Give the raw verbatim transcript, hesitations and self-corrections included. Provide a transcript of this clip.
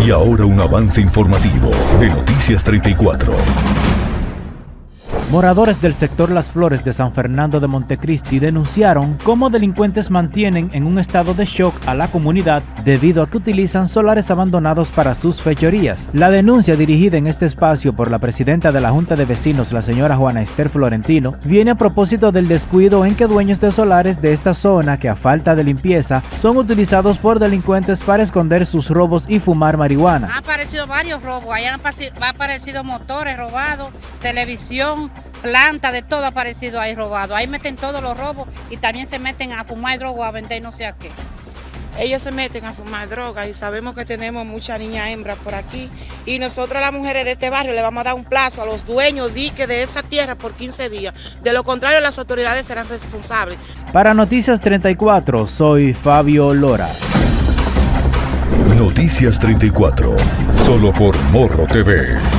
Y ahora un avance informativo de Noticias treinta y cuatro. Moradores del sector Las Flores de San Fernando de Montecristi denunciaron cómo delincuentes mantienen en un estado de shock a la comunidad debido a que utilizan solares abandonados para sus fechorías. La denuncia, dirigida en este espacio por la presidenta de la Junta de Vecinos, la señora Juana Esther Florentino, viene a propósito del descuido en que dueños de solares de esta zona, que a falta de limpieza, son utilizados por delincuentes para esconder sus robos y fumar marihuana. Han aparecido varios robos, ahí han aparecido motores robados, televisión, planta, de todo ha aparecido ahí robado. Ahí meten todos los robos y también se meten a fumar droga o a vender no sé a qué. Ellos se meten a fumar droga y sabemos que tenemos muchas niñas hembras por aquí y nosotros las mujeres de este barrio le vamos a dar un plazo a los dueños dique de esa tierra por quince días. De lo contrario, las autoridades serán responsables. Para Noticias treinta y cuatro, soy Fabio Lora. Noticias treinta y cuatro, solo por Morro T V.